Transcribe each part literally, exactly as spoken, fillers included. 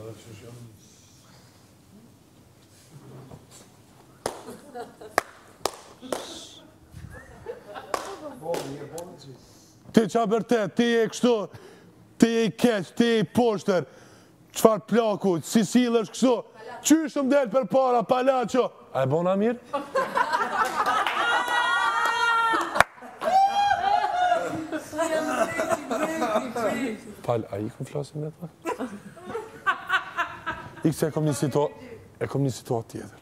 Ti qa bërtet, ti e kështu, ti e i keq, ti e i poshtër, qfar plaku, si silësh kështu, qyshëm del për para, palacho. A e bona mirë? Pal, a i kom flasin me ta? I këse e kom një situatë, e kom një situatë tjetër.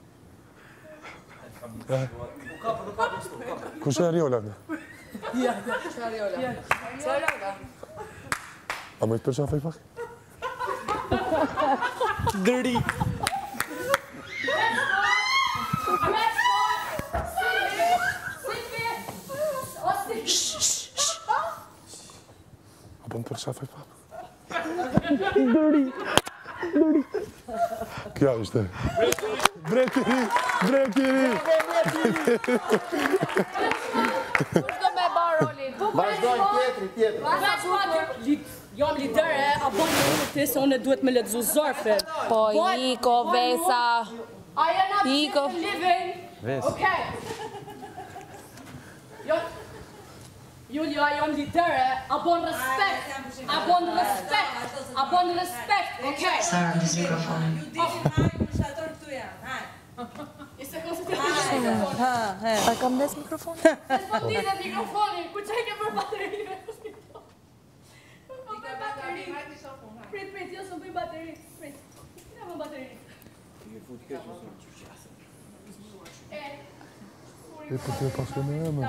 Kush e Ariola këne? Ja, kush e Ariola? Kush e Ariola? A më i të përqa fej pak? Dëri. A më të përqa fej pak? Dëri. Dëri. Kja ishte. Brek i ri, brek i ri. Kush do me ba rolin? Vazhdojnë tjetëri, tjetëri. Jam lidere, a bon në rrëti se unë duhet me letëzu zorfin. Po, Iko, Vesa. A jena Iko. të living. Okej. Julia, jam lidere, a bon respekt. A bon respekt. A bon respekt, okej. Sara, në mikrofonin. Ju dishin hajë më shator këtu janë, hajë. I se kësë të mikrofonin. A kam des mikrofonin? Se s'po t'izet mikrofonin, ku që e ke për baterive? Prit, prit, jo së më bëj bateri. Prit, nga më bateri. E për të pasu me e me.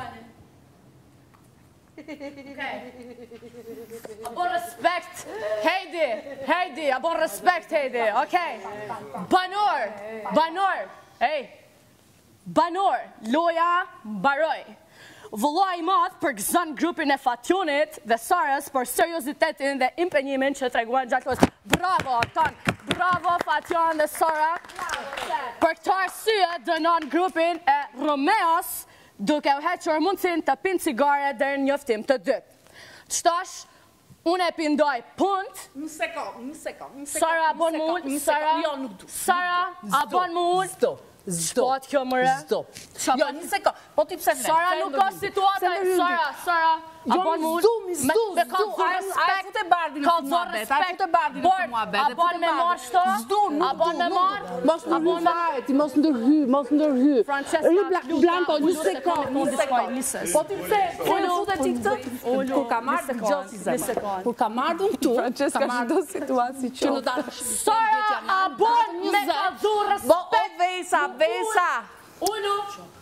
A bon respekt, Heidi, Heidi, a bon respekt, Heidi, okej. Banor, banor, ej, banor, loja baroj. Vëllai i madh për gëzën grupin e Fationit dhe Sarës për seriozitetin dhe impenjimin që treguan gjatë lojës. Bravo, Tan! Bravo, Fation dhe Sara! Për këtë arsye dënon grupin e Romeos duke u hequr mundësin të pinë cigare deri në njoftim të dytë. Qëtash, unë e pindoj punt. Një sekund, një sekund, një sekund. Sara, a bon më ullë? Sara, Jo, nuk du. Sara, a bon më ullë? Zdo, zdo. Shpot kjo mëre? Zdo. Jo, një sekund, po ti pse vre? Sara nuk ka situata, Sara, Sara, a bon më ullë? Jo, mi zdu, mi zdu, zdu. A e fute bardin në të muabet, a e fute bardin në të muabet. A bon me marë shto? Zdu, nuk du, A bon me marë? Mos ndërhy fare, mos ndërhy, mos ndërhy. Francesca, Ri Blanco, një sekund, një sekund. Po ti pse, po në fute ti këtë? Kur ka marrë gjosi zemë. Kur ka marrë dhëmë tu, Francesca, shdo situaci që në dalë Sara, a bon me ka dhu respekt? Bo, o Vesa, Vesa. Uno,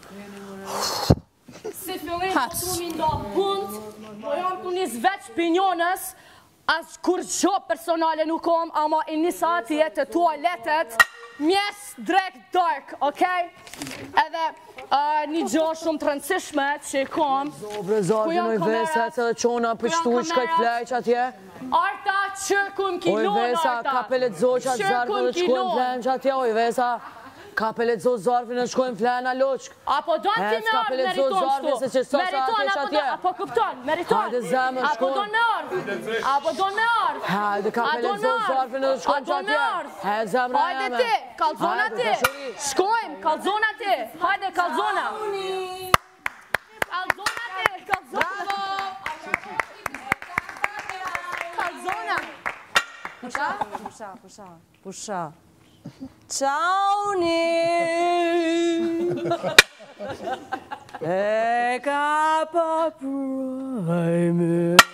si fillim po të më ndo punt, po jam ku njës veç pinjonës, as kur gjo personale nuk kom, ama i njësa atje të tualetet, mjes drek dark, okej? Edhe një gjo shumë të rëndësishme që i kom. Zobre, zobre, në i Vesa, që dhe qona pështu i shkajt flejq atje. Arta, qërkun kilon, Oj, Vesa, Arta. kapelet zoqat zarfë dhe shkojnë flenë që atje, oj, Vesa. Kapelet zo zarfë në shkojnë flenë a loqk. Apo do në ti me orë meriton shtu. Meriton, apo, apo këpton, meriton. Hajde zemë, Apo do në orë. Apo do në orë. Hajde kapelet zo zarfë në shkojnë që atje. Hajde zemë Hajde ti, kalzona ti. Shkojmë, kalzona ti. Hajde, kalzona. Kalzona ti, kalzona. Kalzona. Pusha, pusha, pusha, pusha. Qauni e ka pa prajme.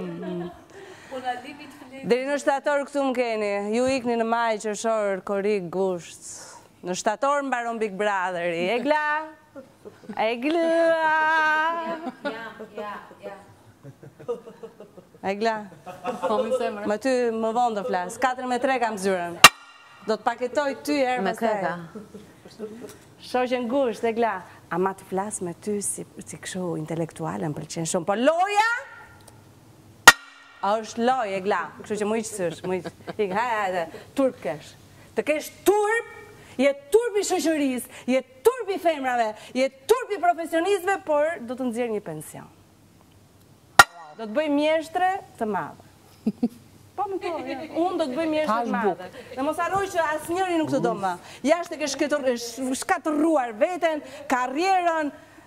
Deri në shtator këtu më keni, ju ikni në maj qërshor, korik, gusht. Në shtator më baron Big Brotheri. E gla? E gla? E gla? Me ty më vonë të flasë, katër me tre kam zyren. Do të paketoj ty herë me këta. Shoqen gusht, e gla. Ama të flasë me ty si këshu intelektuale, më pëlqen shumë. Po loja? A është loj, e gla. Kështu që më iqë sësh, më iqë. Hajde, hajde, turp kesh. Të kesh turp, je turp i shoqëris, je turp i femrave, je turp i profesionistëve, por do të nxjerr një pension. Do të bëj mjeshtre të madhe. Po më po, unë do të bëj mjesht të madhe. Dhe mos harroj që asë njëri nuk të do më. Jashtë e ke shkatërruar veten, karrierën.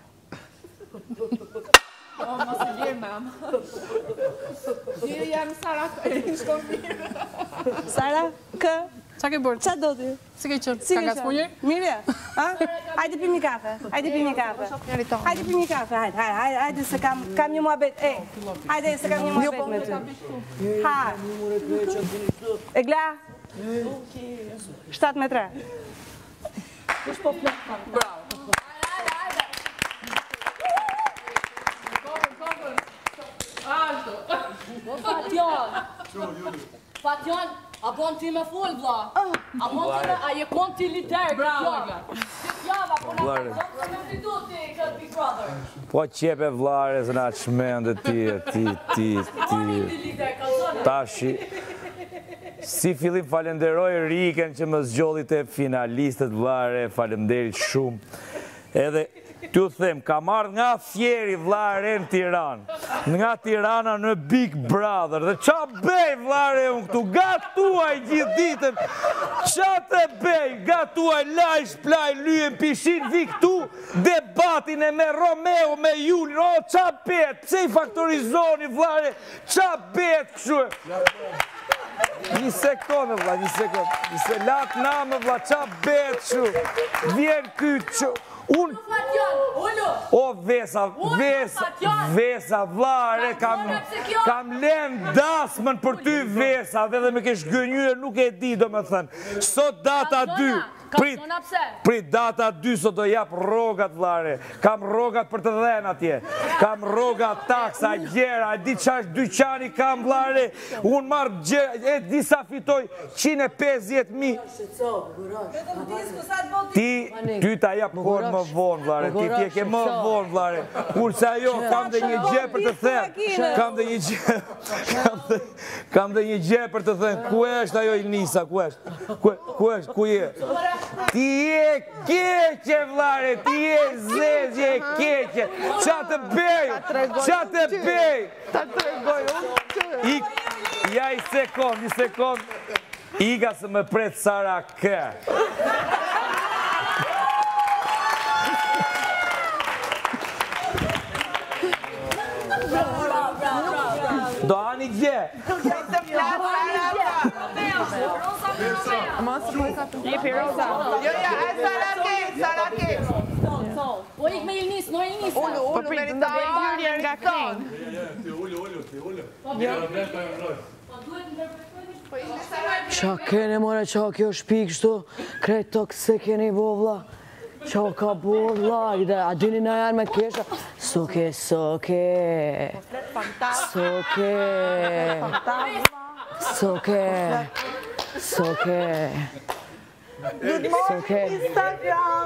O, mos e lirë, mam. Lirë jam Sara, e në shkon mirë. Sara, kë? Qa ke bërë? Qa do ti? Si ke qënë? Si Ka ke nga qënë? spunjër? Mirë, ha? Hajde pimi kafe, hajde pimi kafe. Hajde pimi kafe, hajde, hajde, hajde se kam një muhabet, e. Hajde se kam një muhabet me ty. Hajde. E gla? shtatë me tre. Bravo. Fatjon! Fatjon, a bon ti me full, vla? A bon ti me, a je kon ti liter, Bravo, Fatjon? Java, po na të me fitu ti këtë Big Brother. Po qepe vlare, zë na qmende ti, ti, ti, ti. Tashi. Si fillim falenderoj Riken që më zgjollit e finalistët vlare, falenderit shumë. Edhe t'ju them, ka marrë nga Fjeri vlare në Tiranë, nga Tirana në Big Brother, dhe qa bej vlare unë këtu, gatuaj gjithë ditën, qa të bej, gatuaj lajsh, plaj, lyën, pishin, vi këtu, debatin e me Romeo, me Julin, o, qa bet, pse i faktorizoni vlare, qa bet këshu. Një sekundë, vla, një sekundë, një sekundë, latë namë, vla, qa bet këshu, vjen kytë që, unë, o vesa, vesa, vesa, vlare, kam len dasmën për ty vesa, dhe dhe me kesh gënyre, nuk e di, do me thënë, sot data dy, prit data dy, sot do jap rogat, vlare, kam rogat për të dhenë atje, kam rogat taksa, gjera, e di qash dyqani kam, vlare, unë marrë gjera, e disa fitoj njëzet e pesëdhjetë mijë. Ti, ty ta jap kohën më vonë, vlare, ti ti e ke më vonë, vlare, kurse ajo, kam dhe një gje për të thënë, kam dhe një gje, kam dhe një gje për të thënë, ku është ajo Ilnisa, ku është, ku është, ku je? Ti je keqe, vlare, ti je zezje e keqe, qa të bej, qa të bej. Ta tregoj, unë. Ja i sekund, i sekund, iga se më pret Sara kë. Do ani gje. Je Piroza. Jo, ja, e Sara ke, Sara ke. O ik me Ilnis, no Ilnis. Ullu, ullu, meritoj hyrje nga këngë. Ti ullu, ullu, ti ullu. Qa kene, more, qa kjo shpik shtu, krejt të këse keni bo, vla. Qa ka bo, vla, a dini na janë me kesha. Soke, soke, soke, soke, soke, soke, Instagram,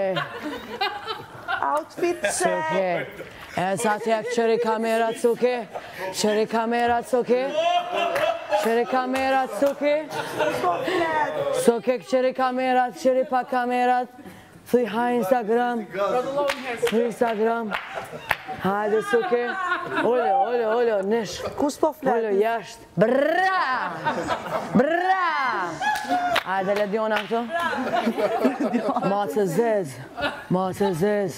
outfit check. E sa t'jek qëri kamerat, soke, qëri kamerat, soke, qëri kamerat, soke, soke, qëri kamerat, qëri pa kamerat, thuj ha Instagram, thuj Instagram, hajde soke, ollo, ollo, ollo, nesh, Kus po flet? ollo, jashtë, bra, bra, hajde Lediona këto, ma të zez, ma të zez,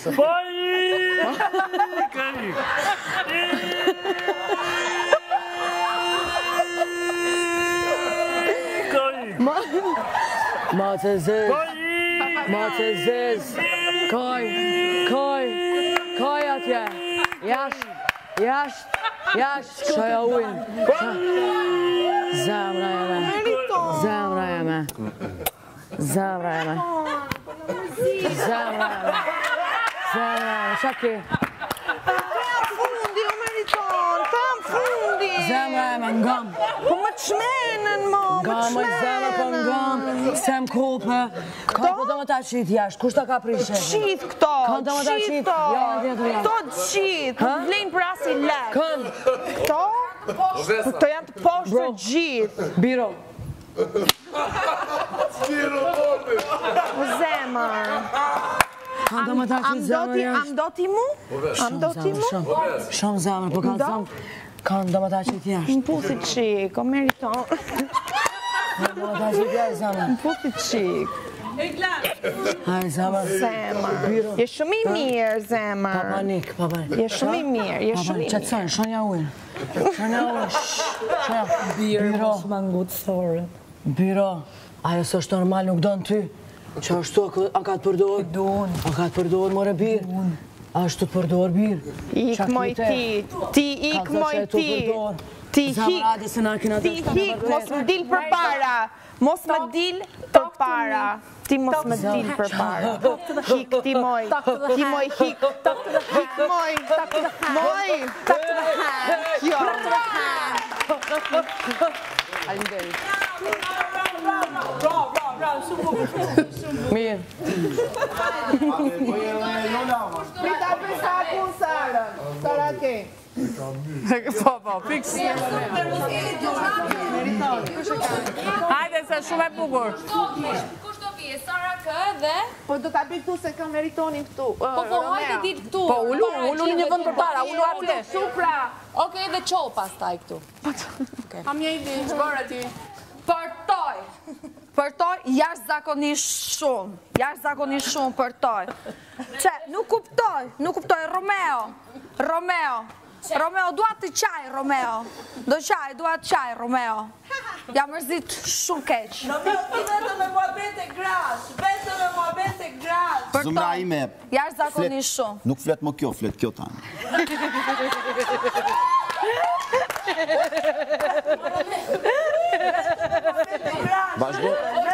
ma të zez, ma të zez, koj, koj, koj atje, jasht, jasht, jasht, shoja ujnë, zemra jeme, zemra jeme, zemra jeme, zemra jeme, zemra jeme, qa ki? Kam fundi, o meriton, kam fundi. Zemra jeme, ngam. Po më të shmenën, mo, më të Ngam, është zemra po ngam, sem kope. Ka po do më ta qit jashtë, kush ta ka prishe? Qit këto, Kanë të më ta qit qit, këto, ja, tjetër janë. këto qit, vlejnë për asi lek. Kanë, Këto, këto janë të poshtë të gjithë. biro. O zemër. Kanë të më ta qit zemra jashtë. Am do ti mu? Am do ti mu? Shumë zemra, po kanë Do? zemë. Kanë do më ta që t'jashtë. Më puthi qik, o meriton. Do më ta që t'jashtë, Zama. Më puthi qik. Hajde, Zama. Zemër. Je shumë i mirë, Zemër. Papanik, papanik. Je shumë i mirë, je shumë i mirë. Qëtësën, shonja ujnë. Shonja ujnë, shonja. Birë, mos më ngutë thore. Biro, ajo së është normal, nuk do në ty. Që ashtu, a ka të përdojë? Donë. A ka të përdojë, more birë? Ashtu të përdojë birë. Ik moj ti, ti ik moj ti. Ti hik, ti hik, mos më dil për para. Mos më dil për para. Ti mos më dil për para. Hik, ti moj, ti moj hik. Hik moj, moj. Kjo. Alinderit. Bravo, bravo, bravo, shumë bukur. Mirë. Prita për sa kun Sarën. Sara ke. Po, po, fix. Hajde se shumë e bukur. Kush do bie? Sara kë dhe? Po do ta bëj këtu se kam meritonin këtu. Po, po, hajde dit këtu. Po, ulu, ulu një vend për para, ulu atje. Supra. Okej, dhe qoh pastaj këtu. Kam një ide, çfarë ti? Përtoj, përtoj jashtëzakonisht shumë, jashtëzakonisht shumë përtoj. Që, nuk kuptoj, nuk kuptoj, Romeo, Romeo, Romeo, dua të qaj, Romeo, do qaj, dua të qaj, Romeo. Ja mërzit shumë keq. Romeo, ti vetëm me muhabet e grash, vetëm me muhabet e grash. Përtoj, jashtëzakonisht shumë. Nuk flet më kjo, flet kjo tanë. Vazhdo.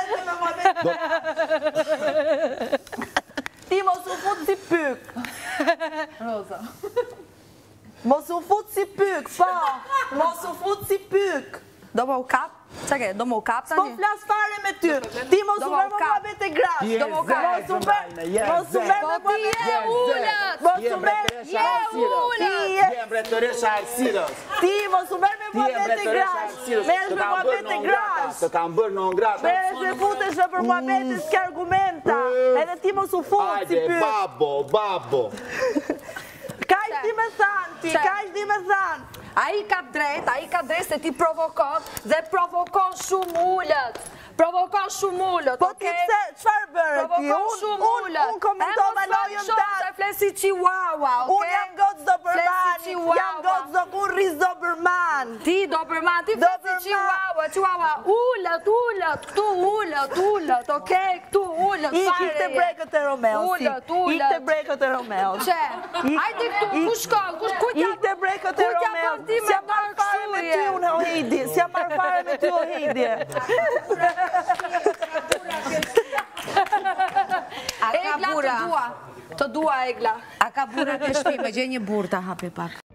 Ti mos u fut si pyk. Roza. Mos u fut si pyk, pa. Mos u fut si pyk. Do më u kap? Qa ke, do më u kap tani? S'po flas fare me ty. Ti mos u bërë më muhabet e grash. Do më u kap. Mos u bërë, mos u bërë me muhabet e grash. Mos u bërë, je ullat. Je mbretëresha e Arsidës. Ti mos u bërë me muhabet e grash. Merës me muhabet e grash. Të kam bërë në ngrata. Merës me futesh në për muhabet e s'ke argumenta. Edhe ti mos u fut si pyk. Ajde, babo, babo. Ka ish di me thanë, ti, ka ish di me thanë. A i ka drejt, a i ka drejt se ti provokon dhe provokon shumë ullët. Provokon shumë ullët, po ti pse, qfar bërë ti? Provokon shumë ullët. Unë komenton me lojën të atë. Flesi Chihuahua, oke? Unë jam gotë Doberman, jam gotë zë kur riz Doberman. Ti Doberman, ti flesi Chihuahua, Chihuahua. Ullët, ullët, këtu ullët, ullët, oke? Këtu ullët, fare. Ik të brekët e Romeo, si. Ullët, ullët. Ik të brekët e Romeo. Që? Ajde këtu, ku shkon, ku t'ja... Ik të brekët e Romeo. S'jam marrë fare me ty unë o hejdi, s'jam marrë fare me ty o hejdi. Egla të dua, të dua Egla. A ka bura të shpi, me gje një burë të hapi pak.